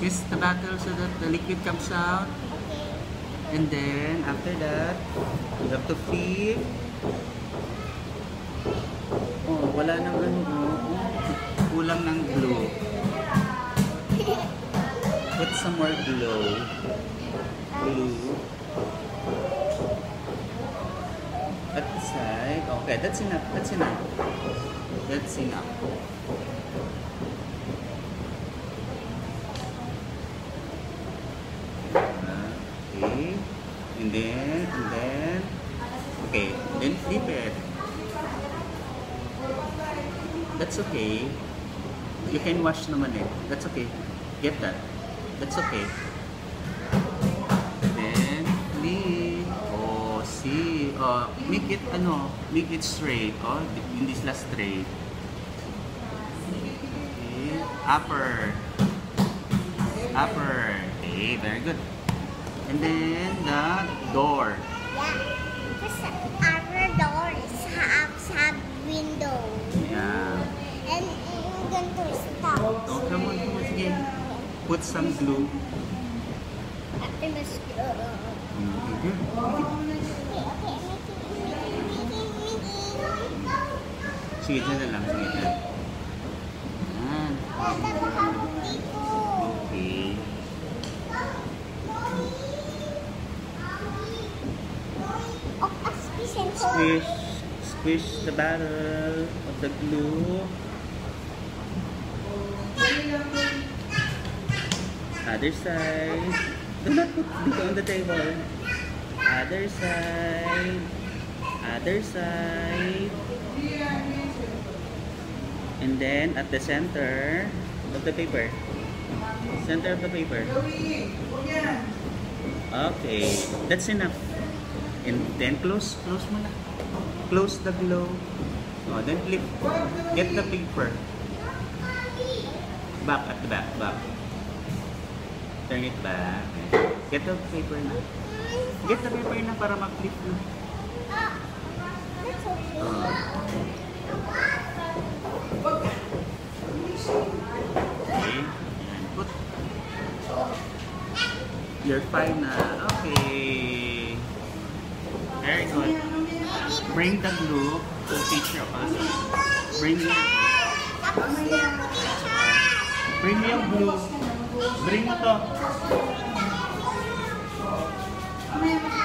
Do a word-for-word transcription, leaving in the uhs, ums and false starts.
Twist the bottle so that the liquid comes out. Okay. And then, after that, you have to flip. Oh, wala nang ano. Oh. Kulang ng glue. Put some more glue. Glue. At the side. Okay, that's enough. That's enough. That's enough. Okay. And then, and then, okay. Then flip it. That's okay. You can wash naman eh. That's okay. Get that. That's okay. Then, flip. Oh, see. Oh, make it, ano, make it straight. Oh, in this last straight. Okay. Upper. Upper. Okay, very good. And then, the door. Yeah. Because our door is have, have window. Yeah. And I'm going to stop. Oh, come on, come on. Sige. Put some glue. After this glue. Mm-hmm. Okay, okay. Making, making, making. Sige, dyan na lang. Sige, dyan. Yan. Okay. Squish, squish the bottle of the glue. Other side. Do not put dito on the table. Other side. Other side. And then at the center of the paper. Center of the paper. Okay, that's enough. And then close, close mo na. Close the glue. Oh, then flip. Get the paper. Back at the back, back. Turn it back. Get the paper na. Get the paper na para mag-flip na. That's okay. Oh. Okay. And put. You're fine na. Okay. Very good. Bring the glue to teacher also. Bring it. Bring yung glue. Bring mo to.